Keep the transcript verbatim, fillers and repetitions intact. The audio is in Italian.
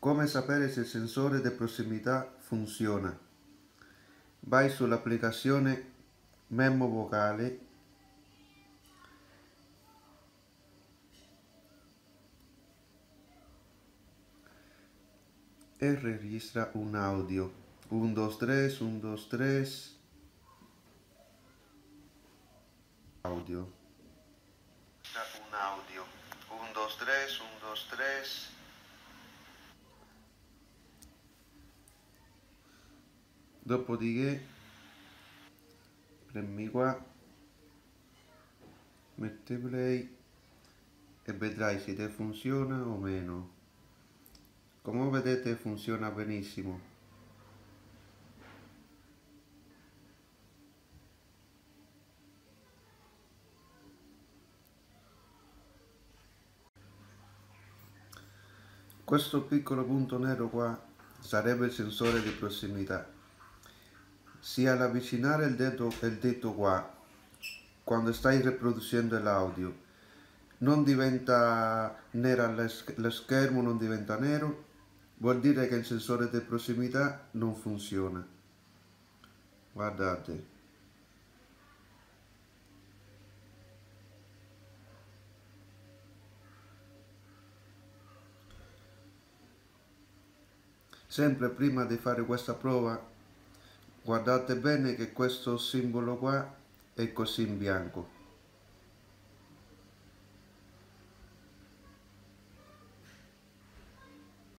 Come sapere se il sensore di prossimità funziona? Vai sull'applicazione Memo Vocale e registra un audio. uno, due, tre, uno, due, tre. Audio. Un audio. uno, due, tre, uno, due, tre. Dopodiché premi qua, metti play e vedrai se te funziona o meno. Come vedete funziona benissimo. Questo piccolo punto nero qua sarebbe il sensore di prossimità. Se all'avvicinare il dito, il dito qua, quando stai riproducendo l'audio, non diventa nera lo schermo, non diventa nero, vuol dire che il sensore di prossimità non funziona. Guardate. Sempre prima di fare questa prova, guardate bene che questo simbolo qua è così in bianco.